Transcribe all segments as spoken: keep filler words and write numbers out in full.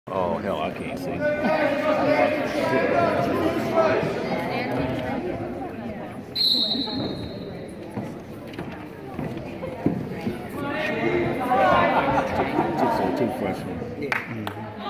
Oh, hell, I can't see. Two, two freshmen. Mm-hmm.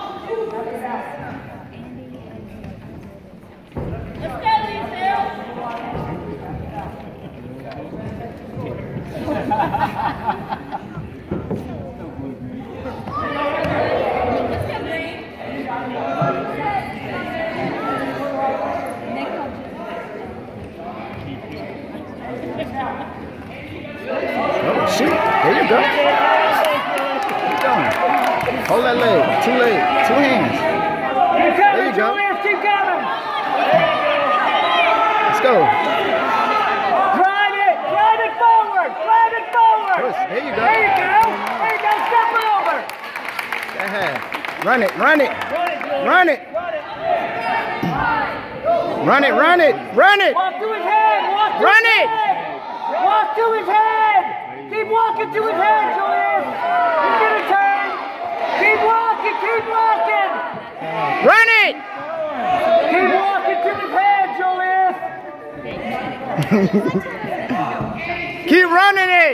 Oh, shoot. There you go. Keep going. Hold that leg. Two legs. Two hands. There you go. Keep going. Let's go. Drive it. Drive it forward. Drive it forward. There you go. There you go. There you go. Step it over. That half. Run it. Run it. Run it. Run it. Run it. Run it. Walk to his head. Walk to Run his it. head. Walk to his head. Keep walking to his head, Julius. He's gonna turn. Keep walking. Keep walking. Run it. Keep walking to his head, Julius. Keep running it.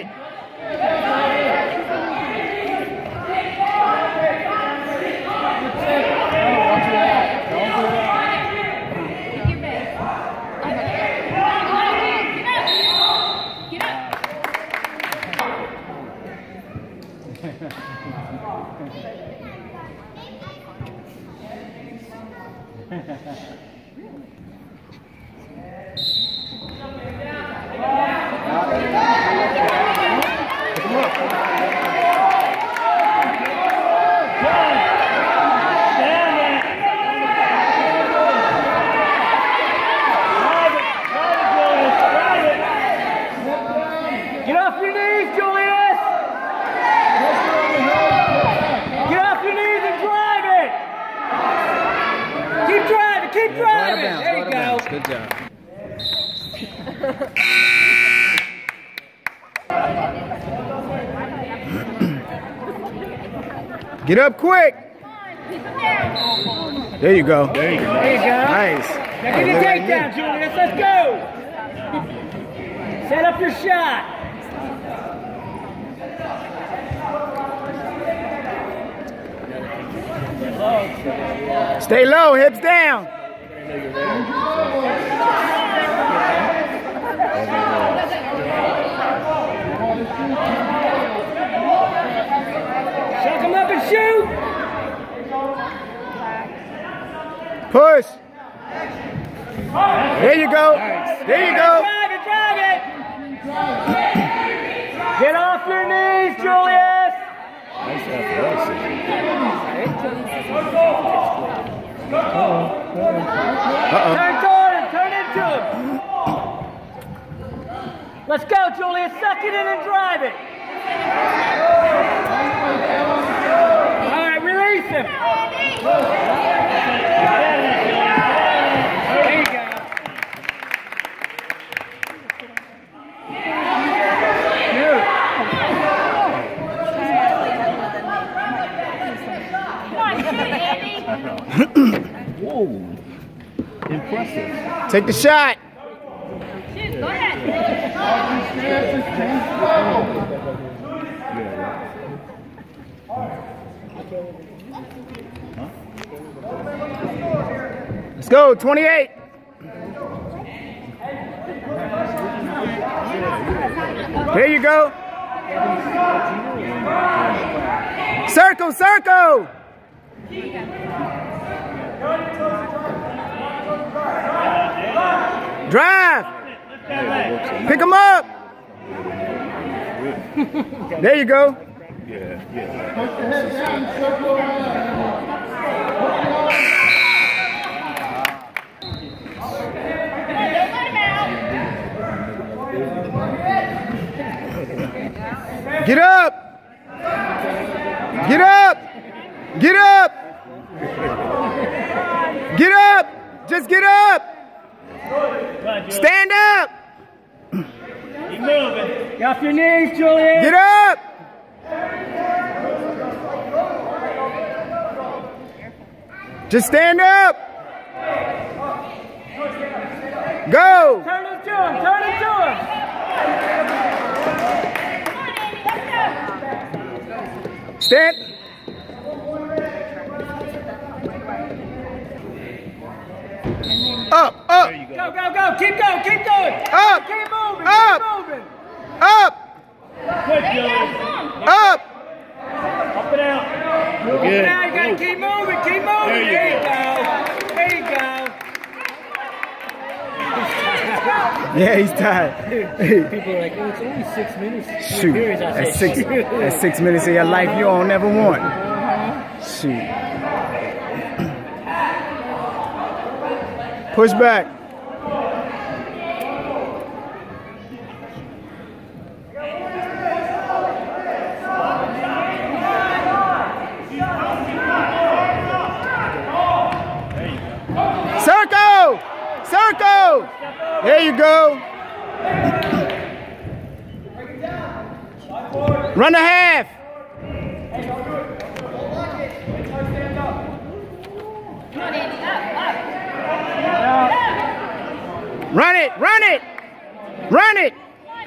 Get off your knees, Julius! Get off your knees and drive it! Keep driving, keep driving! Bounce, There you go. bounce. Good job. Get up quick! There you go. There you go. There you go. Nice. Now get your takedown, Julius. Let's go! Set up your shot. Stay low, hips down. Chuck him up and shoot. Push. There you go. There you go. Drive it, drive it. Get off your knees, Julius. Uh-oh. Turn toward him, turn into him. Let's go, Julius. Suck it in and drive it. All right, release him. There you go. Whoa. Impressive. Take the shot. Shoot, go ahead. Let's go, twenty-eight. There you go. Circle, circle. Drive. Pick him up. There you go. Yeah, yeah. Get up. Get up. Get up. Get up. Just get up. Stand up. Keep moving. Get off your knees, Julian. Get up. Just stand up. Go. Turn it to him. Turn it to him. Stand. Up, up. Go, go, go. Keep going. Keep going. Up. Keep moving. Up. Keep moving. Up. Up. Up and out. Good. Now you gotta keep moving. Keep moving. There you There you go. go. There you go. Yeah, he's tired. People are like, oh, it's only six minutes. Shoot, at six, at six minutes of your life you don't never want. Shoot. Push back. Circle! Circle! There you go. Run a half. Run it, run it, run it.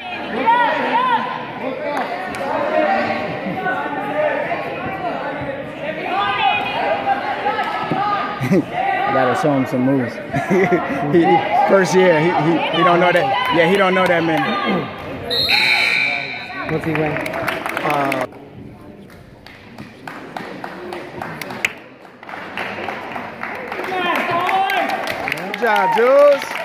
Gotta show him some moves. he, first year, he, he he don't know that. Yeah, he don't know that many. What's he wearing? Uh, Good job, Jules.